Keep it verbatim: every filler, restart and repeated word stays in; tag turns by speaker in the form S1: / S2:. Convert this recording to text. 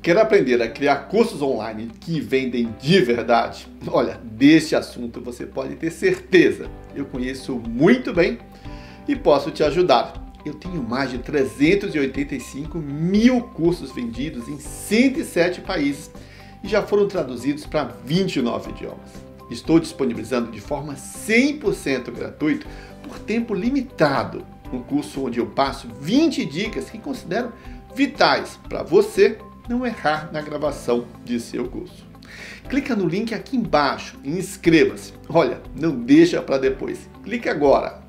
S1: Quer aprender a criar cursos online que vendem de verdade? Olha, deste assunto você pode ter certeza. Eu conheço muito bem e posso te ajudar. Eu tenho mais de trezentos e oitenta e cinco mil cursos vendidos em cento e sete países e já foram traduzidos para vinte e nove idiomas. Estou disponibilizando de forma cem por cento gratuita, por tempo limitado, um curso onde eu passo vinte dicas que considero vitais para você não errar na gravação de seu curso. Clica no link aqui embaixo e inscreva-se. Olha, não deixa para depois. Clique agora.